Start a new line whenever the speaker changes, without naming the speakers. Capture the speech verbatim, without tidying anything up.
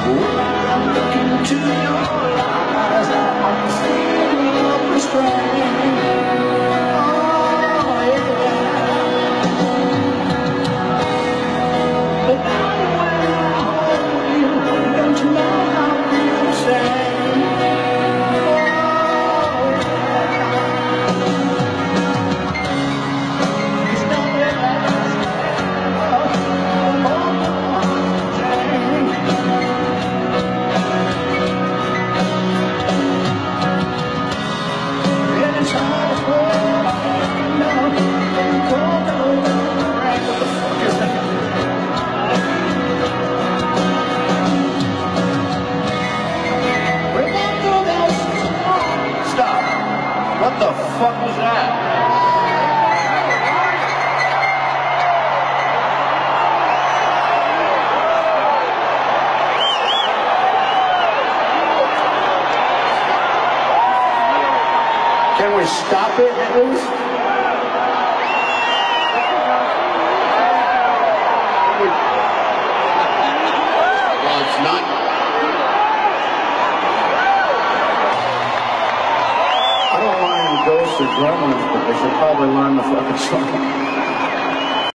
Into your eyes, I'm feeling restrained. Oh yeah. But now when I hold you, don't you know how you say? What the fuck was that? Can we stop it at least? Well, it's not. I don't mind ghosts or gremlins, but they should probably learn the fucking song.